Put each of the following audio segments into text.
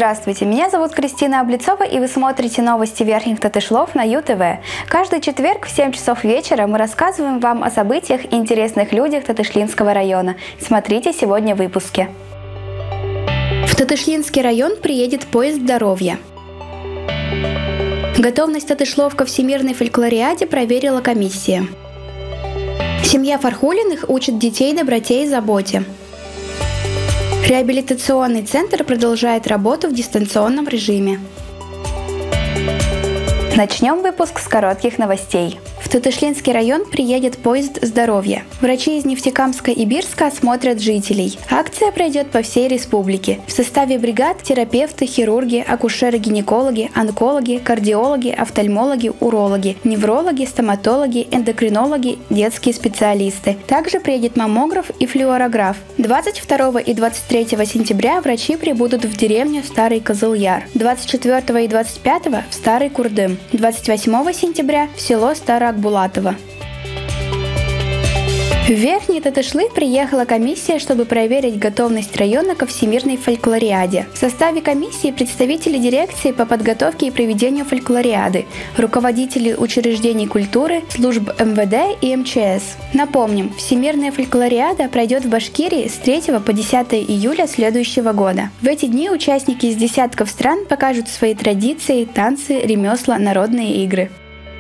Здравствуйте, меня зовут Кристина Облицова, и вы смотрите новости Верхних Татышлов на ЮТВ. Каждый четверг в 7 часов вечера мы рассказываем вам о событиях и интересных людях Татышлинского района. Смотрите сегодня в выпуске. В Татышлинский район приедет поезд здоровья. Готовность Татышлов ко всемирной фольклориаде проверила комиссия. Семья Фархулиных учит детей доброте и заботе. Реабилитационный центр продолжает работу в дистанционном режиме. Начнем выпуск с коротких новостей. В Татышлинский район приедет поезд здоровья. Врачи из Нефтекамска и Бирска осмотрят жителей. Акция пройдет по всей республике. В составе бригад терапевты, хирурги, акушеры-гинекологи, онкологи, кардиологи, офтальмологи, урологи, неврологи, стоматологи, эндокринологи, детские специалисты. Также приедет маммограф и флюорограф. 22 и 23 сентября врачи прибудут в деревню Старый Кызыл-Яр. 24 и 25 в Старый Курдым. 28 сентября в село Староакбулатово. В Верхние Татышлы приехала комиссия, чтобы проверить готовность района ко всемирной фольклориаде. В составе комиссии представители дирекции по подготовке и проведению фольклориады, руководители учреждений культуры, служб МВД и МЧС. Напомним, всемирная фольклориада пройдет в Башкирии с 3 по 10 июля следующего года. В эти дни участники из десятков стран покажут свои традиции, танцы, ремесла, народные игры.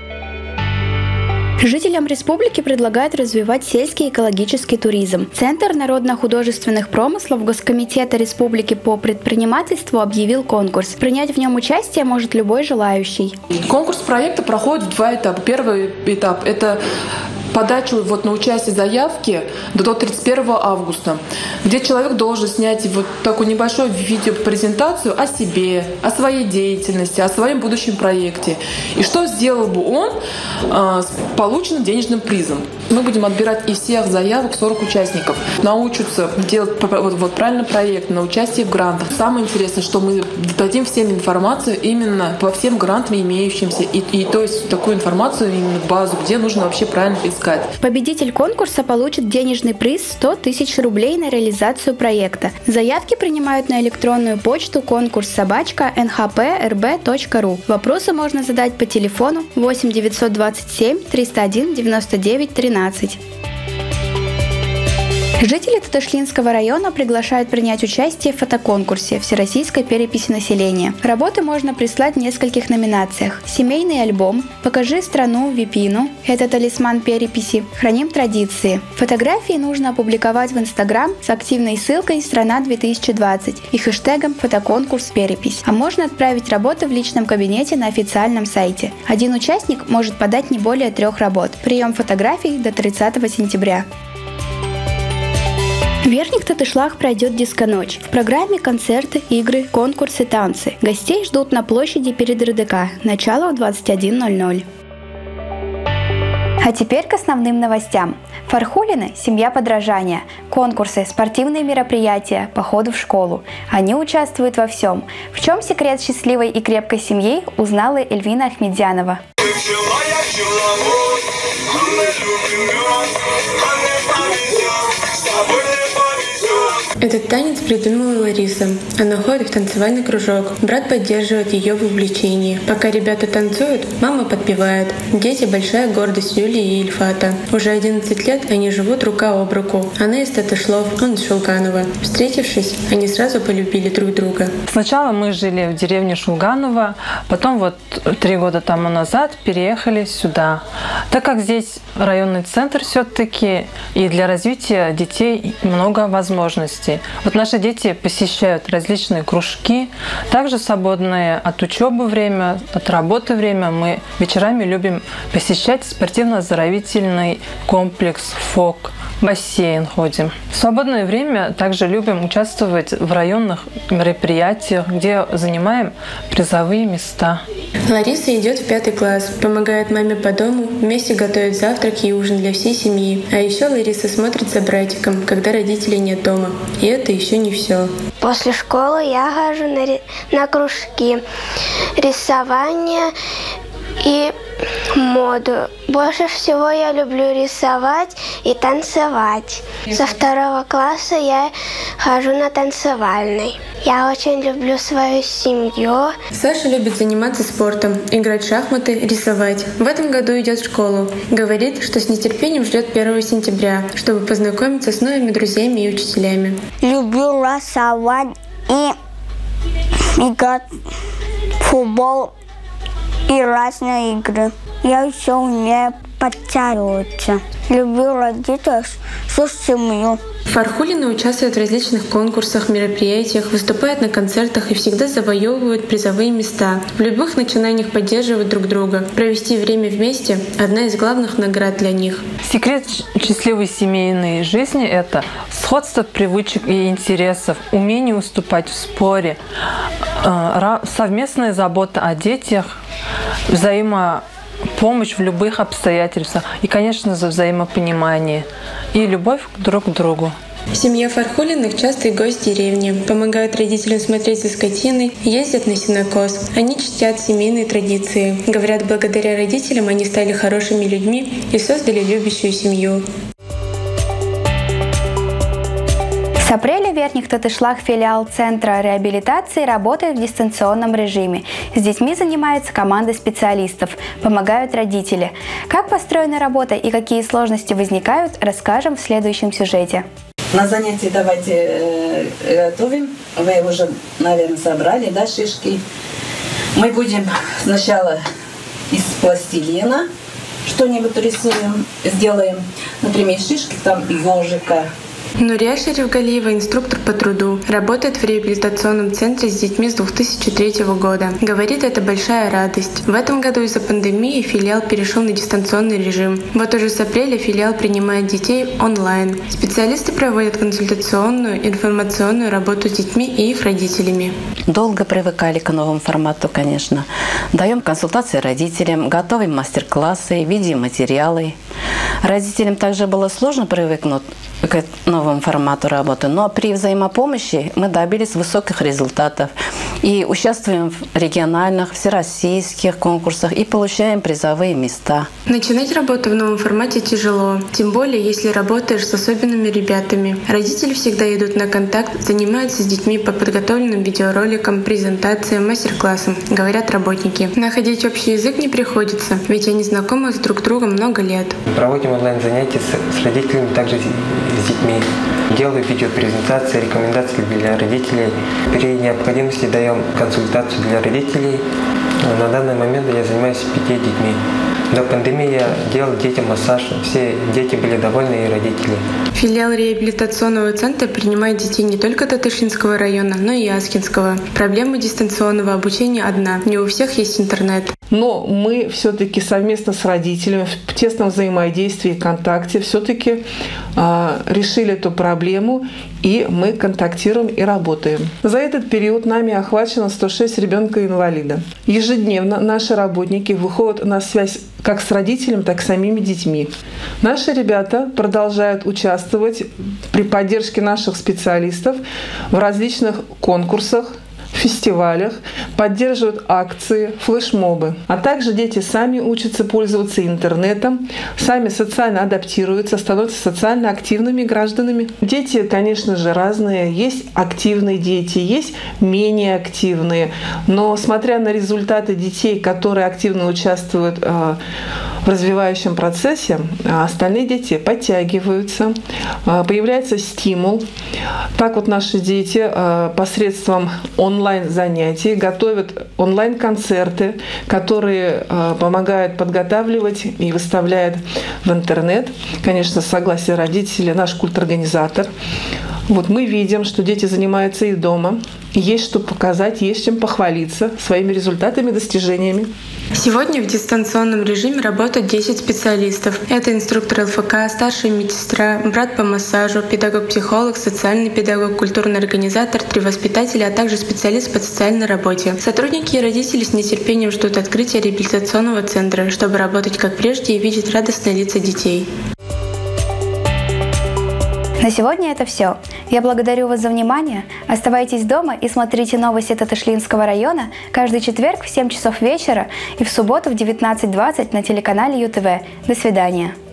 Жителям республики предлагают развивать сельский экологический туризм. Центр народно-художественных промыслов Госкомитета Республики по предпринимательству объявил конкурс. Принять в нем участие может любой желающий. Конкурс проекта проходит в два этапа. Первый этап – это подачу на участие заявки до 31 августа, где человек должен снять такую небольшую видеопрезентацию о себе, о своей деятельности, о своем будущем проекте. И что сделал бы он с полученным денежным призом. Мы будем отбирать из всех заявок 40 участников. Научатся делать правильно проект, на участие в грантах. Самое интересное, что мы дадим всем информацию именно по всем грантам имеющимся. И то есть такую информацию, именно базу, где нужно вообще правильно искать. Победитель конкурса получит денежный приз 100 тысяч рублей на реализацию проекта. Заявки принимают на электронную почту конкурс@nhprb.ru. Вопросы можно задать по телефону 8 927 301 99 13. Жители Татышлинского района приглашают принять участие в фотоконкурсе Всероссийской переписи населения. Работы можно прислать в нескольких номинациях. Семейный альбом, покажи страну Випину, это талисман переписи, храним традиции. Фотографии нужно опубликовать в Инстаграм с активной ссылкой «Страна-2020» и хэштегом «Фотоконкурс перепись». А можно отправить работы в личном кабинете на официальном сайте. Один участник может подать не более 3 работ. Прием фотографий до 30 сентября. В Верхних Татышлах пройдет диско-ночь. В программе концерты, игры, конкурсы, танцы. Гостей ждут на площади перед РДК. Начало в 21:00. А теперь к основным новостям. Фархулины – семья подражания. Конкурсы, спортивные мероприятия, походы в школу. Они участвуют во всем. В чем секрет счастливой и крепкой семьи, узнала Эльвина Ахмедзянова. Этот танец придумала Лариса. Она ходит в танцевальный кружок. Брат поддерживает ее в увлечении. Пока ребята танцуют, мама подпевает. Дети — большая гордость Юлии и Ильфата. Уже 11 лет они живут рука об руку. Она из Татышлов, он из Шулганова. Встретившись, они сразу полюбили друг друга. Сначала мы жили в деревне Шулганова, потом 3 года тому назад переехали сюда. Так как здесь районный центр все-таки, и для развития детей много возможностей. Наши дети посещают различные кружки, также свободное от учебы время, от работы время мы вечерами любим посещать спортивно-оздоровительный комплекс ФОК, бассейн ходим. В свободное время также любим участвовать в районных мероприятиях, где занимаем призовые места. Лариса идет в 5 класс, помогает маме по дому, вместе готовит завтрак и ужин для всей семьи. А еще Лариса смотрит за братиком, когда родителей нет дома. И это еще не все. После школы я хожу на кружки рисования и моду. Больше всего я люблю рисовать и танцевать. Со 2 класса я хожу на танцевальный. Я очень люблю свою семью. Саша любит заниматься спортом, играть в шахматы, рисовать. В этом году идет в школу. Говорит, что с нетерпением ждет 1 сентября, чтобы познакомиться с новыми друзьями и учителями. Люблю рисовать и играть в футбол и разные игры. Я еще умею подтягиваться. Люблю родителей, всю семью. Фархулины участвуют в различных конкурсах, мероприятиях, выступают на концертах и всегда завоевывают призовые места. В любых начинаниях поддерживают друг друга. Провести время вместе – одна из главных наград для них. Секрет счастливой семейной жизни – это сходство привычек и интересов, умение уступать в споре, совместная забота о детях, взаимопомощь в любых обстоятельствах и, конечно, за взаимопонимание и любовь друг к другу. Семья Фархулиных – частый гость деревни. Помогают родителям смотреть за скотиной, ездят на сенокос. Они чтят семейные традиции. Говорят, благодаря родителям они стали хорошими людьми и создали любящую семью. С апреля в Верхних Тотышлах филиал Центра реабилитации работает в дистанционном режиме. С детьми занимается команда специалистов, помогают родители. Как построена работа и какие сложности возникают, расскажем в следующем сюжете. На занятии давайте готовим. Вы уже, наверное, собрали, да, шишки. Мы будем сначала из пластилина что-нибудь рисуем, сделаем, например, шишки, там ежика. Нурия Шерифгалиева – инструктор по труду. Работает в реабилитационном центре с детьми с 2003 года. Говорит, это большая радость. В этом году из-за пандемии филиал перешел на дистанционный режим. Вот уже с апреля филиал принимает детей онлайн. Специалисты проводят консультационную, информационную работу с детьми и их родителями. Долго привыкали к новому формату, конечно. Даем консультации родителям, готовим мастер-классы, видеоматериалы. Родителям также было сложно привыкнуть к новому формату работы, но при взаимопомощи мы добились высоких результатов и участвуем в региональных, всероссийских конкурсах и получаем призовые места. Начинать работу в новом формате тяжело, тем более если работаешь с особенными ребятами. Родители всегда идут на контакт, занимаются с детьми по подготовленным видеороликам, презентациям, мастер-классам, говорят работники. Находить общий язык не приходится, ведь они знакомы с друг другом много лет. Проводим онлайн-занятия с родителями, также с детьми. Делаю видеопрезентации, рекомендации для родителей. При необходимости даем консультацию для родителей. На данный момент я занимаюсь 5 детьми. До пандемии я делал детям массаж. Все дети были довольны и родители. Филиал реабилитационного центра принимает детей не только Татышинского района, но и Аскинского. Проблема дистанционного обучения одна. Не у всех есть интернет. Но мы все-таки совместно с родителями в тесном взаимодействии и контакте все-таки решили эту проблему, и мы контактируем и работаем. За этот период нами охвачено 106 ребенка-инвалида. Ежедневно наши работники выходят на связь как с родителями, так и с самими детьми. Наши ребята продолжают участвовать при поддержке наших специалистов в различных конкурсах, фестивалях, поддерживают акции, флешмобы. А также дети сами учатся пользоваться интернетом, сами социально адаптируются, становятся социально активными гражданами. Дети, конечно же, разные. Есть активные дети, есть менее активные. Но смотря на результаты детей, которые активно участвуют в развивающем процессе, остальные дети подтягиваются, появляется стимул. Так вот наши дети посредством онлайн-занятий готовят онлайн-концерты, которые помогают подготавливать и выставляют в интернет. Конечно, с согласия родителей, наш культорганизатор. Вот мы видим, что дети занимаются и дома. Есть что показать, есть чем похвалиться своими результатами, достижениями. Сегодня в дистанционном режиме работают 10 специалистов. Это инструктор ЛФК, старшая медсестра, брат по массажу, педагог-психолог, социальный педагог, культурный организатор, 3 воспитателя, а также специалист по социальной работе. Сотрудники и родители с нетерпением ждут открытия реабилитационного центра, чтобы работать как прежде и видеть радостные лица детей. На сегодня это все. Я благодарю вас за внимание. Оставайтесь дома и смотрите новости Татышлинского района каждый четверг в 7 часов вечера и в субботу в 19:20 на телеканале ЮТВ. До свидания.